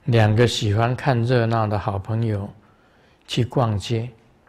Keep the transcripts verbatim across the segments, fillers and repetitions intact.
两个喜欢看热闹的好朋友去逛街，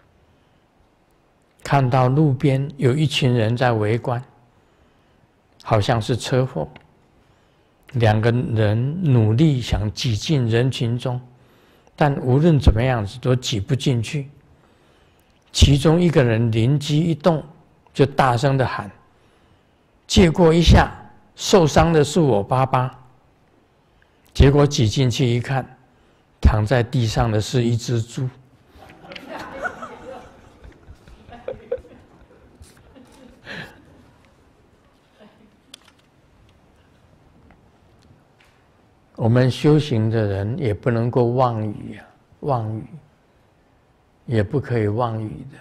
看到路边有一群人在围观，好像是车祸。两个人努力想挤进人群中，但无论怎么样子都挤不进去。其中一个人灵机一动，就大声的喊：“借过一下，受伤的是我爸爸。”结果挤进去一看，躺在地上的是一只猪。我们修行的人也不能够妄语啊，妄语也不可以妄语的，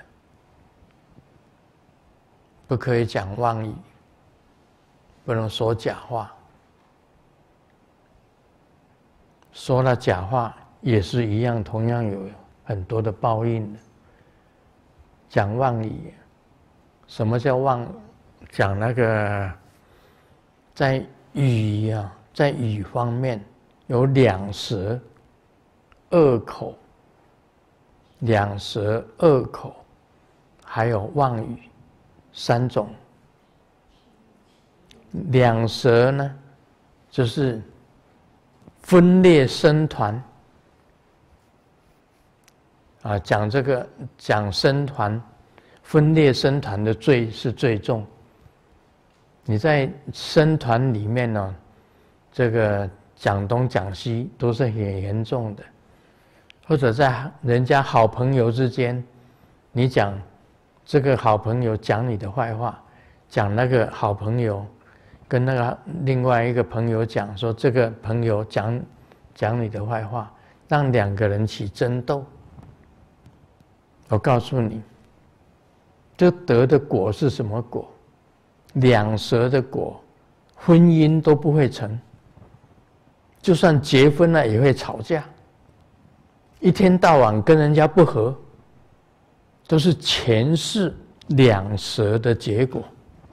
不可以讲妄语，不能说假话。说了假话也是一样，同样有很多的报应的。讲妄语，什么叫妄？讲那个在语啊。在语方面有两舌、恶口、两舌、恶口，还有妄语三种。两舌呢，就是分裂僧团啊，讲这个讲僧团分裂僧团的罪是最重。你在僧团里面呢，这个讲东讲西都是很严重的，或者在人家好朋友之间，你讲这个好朋友讲你的坏话，讲那个好朋友跟那个另外一个朋友讲说这个朋友讲讲你的坏话，让两个人起争斗。我告诉你，这得的果是什么果？两舌的果，婚姻都不会成。就算结婚了也会吵架，一天到晚跟人家不和，都是前世两舌的结果。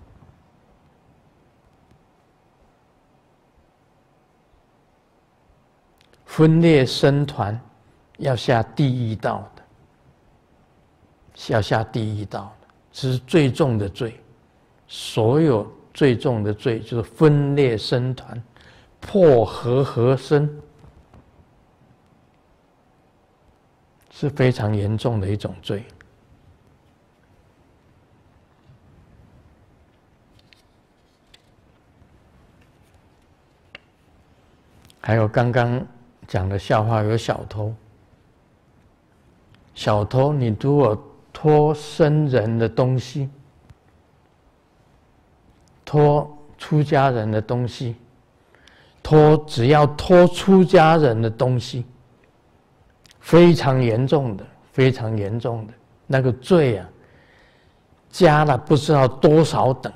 分裂僧团要下地狱道的，要下地狱道的，这是最重的罪。所有最重的罪就是分裂僧团。破和合僧是非常严重的一种罪。还有刚刚讲的笑话，有小偷。小偷，你如果偷僧人的东西，偷出家人的东西，偷只要偷出家人的东西，非常严重的，非常严重的那个罪啊，加了不知道多少等。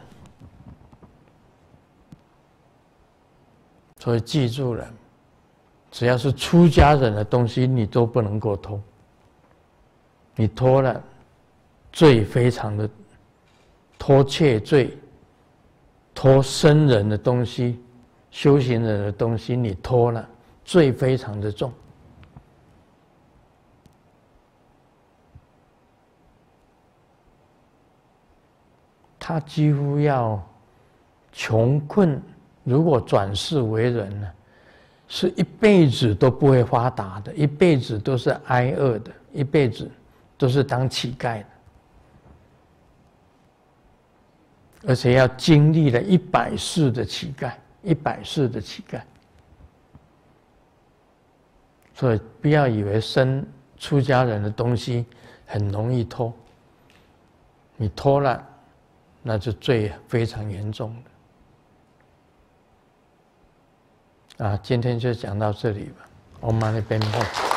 所以记住了，只要是出家人的东西，你都不能够偷。你偷了，罪非常的偷窃罪，偷僧人的东西。修行人的东西你偷了，罪非常的重。他几乎要穷困，如果转世为人呢，是一辈子都不会发达的，一辈子都是挨饿的，一辈子都是当乞丐的，而且要经历了一百世的乞丐。一百世的乞丐，所以不要以为生出家人的东西很容易偷，你偷了，那就罪非常严重的。啊，今天就讲到这里吧。Om Mani Padme Hum。